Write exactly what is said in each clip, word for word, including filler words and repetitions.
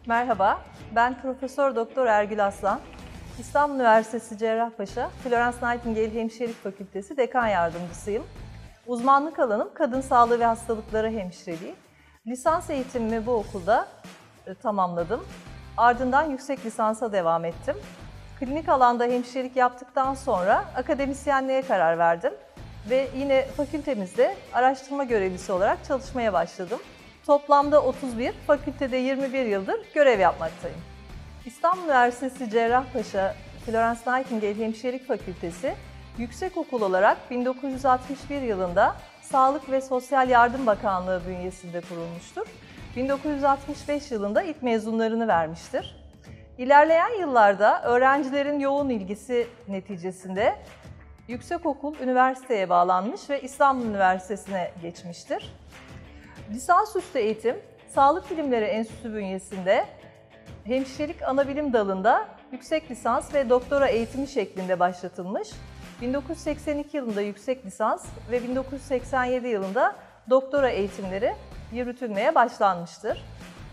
Merhaba, ben Profesör Doktor Ergül Aslan. İstanbul Üniversitesi Cerrahpaşa Florence Nightingale Hemşirelik Fakültesi Dekan Yardımcısıyım. Uzmanlık alanım kadın sağlığı ve hastalıkları hemşireliği. Lisans eğitimimi bu okulda e, tamamladım. Ardından yüksek lisansa devam ettim. Klinik alanda hemşirelik yaptıktan sonra akademisyenliğe karar verdim ve yine fakültemizde araştırma görevlisi olarak çalışmaya başladım. Toplamda otuz bir, fakültede yirmi bir yıldır görev yapmaktayım. İstanbul Üniversitesi Cerrahpaşa Florence Nightingale Hemşirelik Fakültesi yüksekokul olarak bin dokuz yüz altmış bir yılında Sağlık ve Sosyal Yardım Bakanlığı bünyesinde kurulmuştur. bin dokuz yüz altmış beş yılında ilk mezunlarını vermiştir. İlerleyen yıllarda öğrencilerin yoğun ilgisi neticesinde yüksekokul üniversiteye bağlanmış ve İstanbul Üniversitesi'ne geçmiştir. Lisansüstü eğitim, Sağlık Bilimleri Enstitüsü bünyesinde hemşirelik anabilim dalında yüksek lisans ve doktora eğitimi şeklinde başlatılmış. bin dokuz yüz seksen iki yılında yüksek lisans ve bin dokuz yüz seksen yedi yılında doktora eğitimleri yürütülmeye başlanmıştır.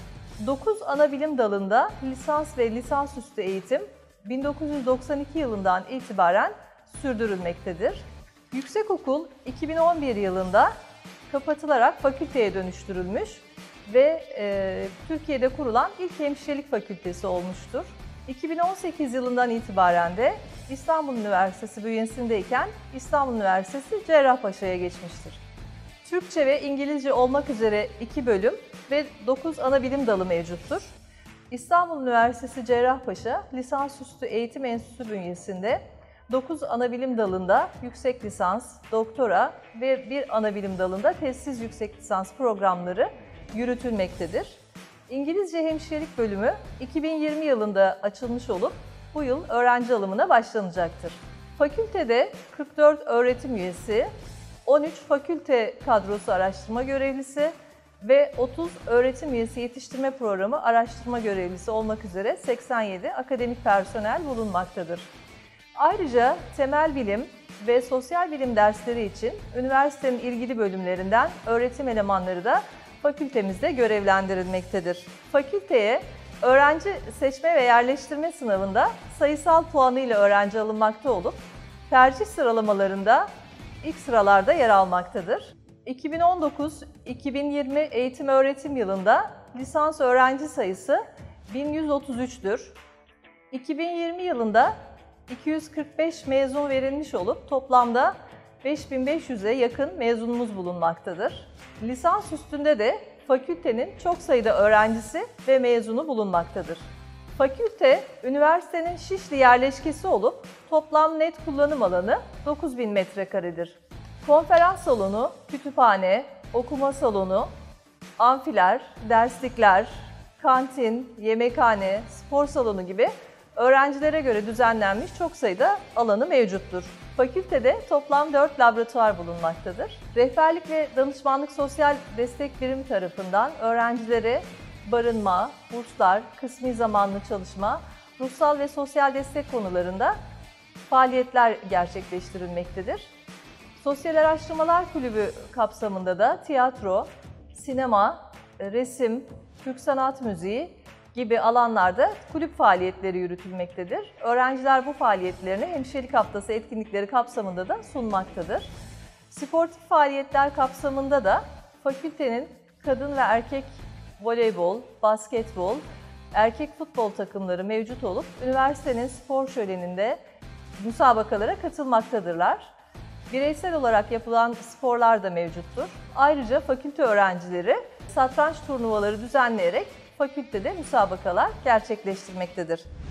dokuz anabilim dalında lisans ve lisansüstü eğitim bin dokuz yüz doksan iki yılından itibaren sürdürülmektedir. Yüksekokul iki bin on bir yılında kapatılarak fakülteye dönüştürülmüş ve e, Türkiye'de kurulan ilk hemşirelik fakültesi olmuştur. iki bin on sekiz yılından itibaren de İstanbul Üniversitesi bünyesindeyken İstanbul Üniversitesi Cerrahpaşa'ya geçmiştir. Türkçe ve İngilizce olmak üzere iki bölüm ve dokuz anabilim dalı mevcuttur. İstanbul Üniversitesi Cerrahpaşa Lisansüstü Eğitim Enstitüsü bünyesinde dokuz anabilim dalında yüksek lisans, doktora ve bir anabilim dalında tezsiz yüksek lisans programları yürütülmektedir. İngilizce hemşirelik bölümü iki bin yirmi yılında açılmış olup bu yıl öğrenci alımına başlanacaktır. Fakültede kırk dört öğretim üyesi, on üç fakülte kadrosu araştırma görevlisi ve otuz öğretim üyesi yetiştirme programı araştırma görevlisi olmak üzere seksen yedi akademik personel bulunmaktadır. Ayrıca temel bilim ve sosyal bilim dersleri için üniversitenin ilgili bölümlerinden öğretim elemanları da fakültemizde görevlendirilmektedir. Fakülteye öğrenci seçme ve yerleştirme sınavında sayısal puanıyla öğrenci alınmakta olup tercih sıralamalarında ilk sıralarda yer almaktadır. iki bin on dokuz iki bin yirmi eğitim öğretim yılında lisans öğrenci sayısı bin yüz otuz üç'tür. iki bin yirmi yılında iki yüz kırk beş mezun verilmiş olup toplamda beş bin beş yüz'e yakın mezunumuz bulunmaktadır. Lisans üstünde de fakültenin çok sayıda öğrencisi ve mezunu bulunmaktadır. Fakülte, üniversitenin Şişli yerleşkesi olup toplam net kullanım alanı dokuz bin metrekaredir. Konferans salonu, kütüphane, okuma salonu, amfiler, derslikler, kantin, yemekhane, spor salonu gibi öğrencilere göre düzenlenmiş çok sayıda alanı mevcuttur. Fakültede toplam dört laboratuvar bulunmaktadır. Rehberlik ve Danışmanlık Sosyal Destek Birimi tarafından öğrencilere barınma, burslar, kısmi zamanlı çalışma, ruhsal ve sosyal destek konularında faaliyetler gerçekleştirilmektedir. Sosyal Araştırmalar Kulübü kapsamında da tiyatro, sinema, resim, Türk sanat müziği gibi alanlarda kulüp faaliyetleri yürütülmektedir. Öğrenciler bu faaliyetlerini Hemşirelik Haftası etkinlikleri kapsamında da sunmaktadır. Sportif faaliyetler kapsamında da fakültenin kadın ve erkek voleybol, basketbol, erkek futbol takımları mevcut olup üniversitenin spor şöleninde müsabakalara katılmaktadırlar. Bireysel olarak yapılan sporlar da mevcuttur. Ayrıca fakülte öğrencileri satranç turnuvaları düzenleyerek fakültede müsabakalar gerçekleştirmektedir.